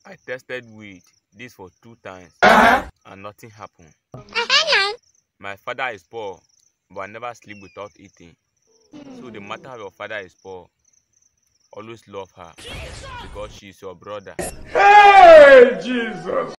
I tested weed this for 2 times and nothing happened. My father is poor, but I never sleep without eating. So the matter your father is poor, always love her because she is your brother. Hey, Jesus!